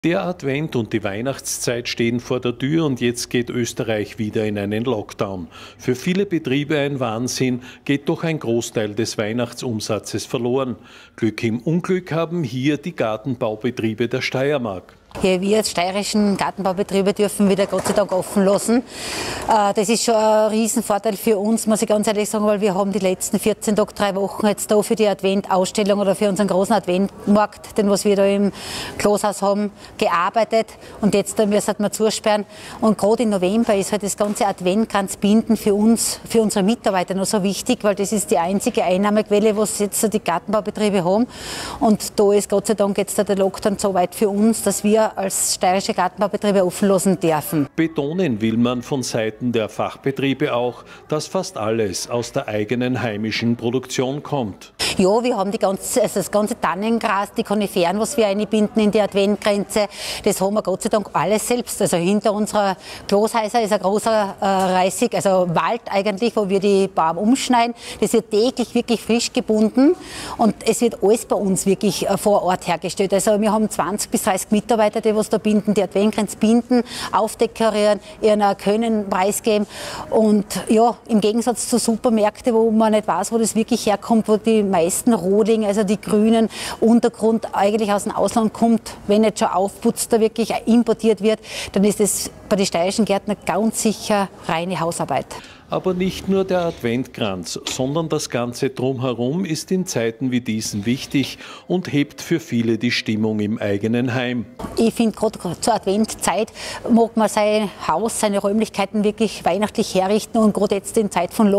Der Advent und die Weihnachtszeit stehen vor der Tür und jetzt geht Österreich wieder in einen Lockdown. Für viele Betriebe ein Wahnsinn, geht doch ein Großteil des Weihnachtsumsatzes verloren. Glück im Unglück haben hier die Gartenbaubetriebe der Steiermark. Hier, wir als steirischen Gartenbaubetriebe dürfen wieder Gott sei Dank offen lassen. Das ist schon ein Riesenvorteil für uns, muss ich ganz ehrlich sagen, weil wir haben die letzten 14 Tage, 3 Wochen jetzt da für die Adventausstellung oder für unseren großen Adventmarkt, den was wir da im Kloßhaus haben, gearbeitet. Und jetzt da müssen wir zusperren. Und gerade im November ist halt das ganze Adventkranzbinden für uns, für unsere Mitarbeiter noch so wichtig, weil das ist die einzige Einnahmequelle, was jetzt die Gartenbaubetriebe haben. Und da ist Gott sei Dank jetzt der Lockdown so weit für uns, dass wir als steirische Gartenbaubetriebe offen lassen dürfen. Betonen will man von Seiten der Fachbetriebe auch, dass fast alles aus der eigenen heimischen Produktion kommt. Ja, wir haben das ganze Tannengras, die Koniferen, was wir einbinden in die Adventgrenze, das haben wir Gott sei Dank alles selbst. Also hinter unserer Kloßhäuser ist ein großer Reisig, also Wald eigentlich, wo wir die Baum umschneiden. Das wird täglich wirklich frisch gebunden und es wird alles bei uns wirklich vor Ort hergestellt. Also wir haben 20 bis 30 Mitarbeiter, die was da binden, die Adventgrenze binden, aufdekorieren, ihren Können preisgeben. Und ja, im Gegensatz zu Supermärkten, wo man nicht weiß, wo das wirklich herkommt, wo die meisten Rohlinge, also die grünen Untergrund eigentlich aus dem Ausland kommt, wenn nicht schon aufputzt, da wirklich importiert wird, dann ist es bei den steirischen Gärtnern ganz sicher reine Hausarbeit. Aber nicht nur der Adventkranz, sondern das Ganze drumherum ist in Zeiten wie diesen wichtig und hebt für viele die Stimmung im eigenen Heim. Ich finde, gerade zur Adventzeit mag man sein Haus, seine Räumlichkeiten wirklich weihnachtlich herrichten. Und gerade jetzt in Zeit von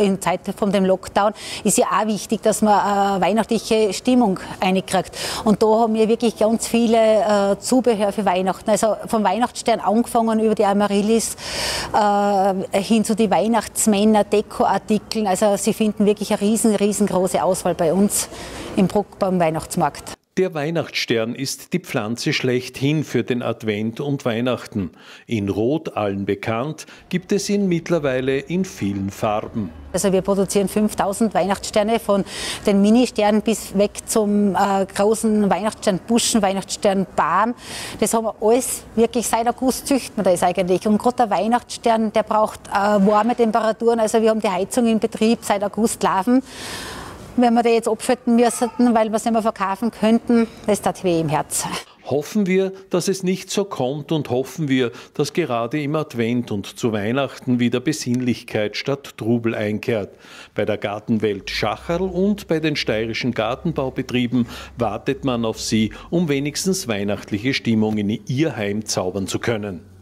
dem Lockdown ist ja auch wichtig, dass man eine weihnachtliche Stimmung reinkriegt. Und da haben wir wirklich ganz viele Zubehör für Weihnachten. Also vom Weihnachtsstern angefangen über die Amaryllis hin zu den Weihnachtsmänner, Dekoartikeln. Also Sie finden wirklich eine riesengroße Auswahl bei uns im Bruckbaum Weihnachtsmarkt. Der Weihnachtsstern ist die Pflanze schlechthin für den Advent und Weihnachten. In Rot, allen bekannt, gibt es ihn mittlerweile in vielen Farben. Also wir produzieren 5000 Weihnachtssterne, von den Ministernen bis weg zum großen Weihnachtssternbuschen, Weihnachtssternbaum. Das haben wir alles wirklich seit August züchten wir das eigentlich. Und gerade der Weihnachtsstern, der braucht warme Temperaturen. Also wir haben die Heizung in Betrieb seit August laufen. Wenn wir die jetzt abschalten müssten, weil wir es nicht mehr verkaufen könnten, das tat weh im Herz. Hoffen wir, dass es nicht so kommt und hoffen wir, dass gerade im Advent und zu Weihnachten wieder Besinnlichkeit statt Trubel einkehrt. Bei der Gartenwelt Schacherl und bei den steirischen Gartenbaubetrieben wartet man auf sie, um wenigstens weihnachtliche Stimmung in ihr Heim zaubern zu können.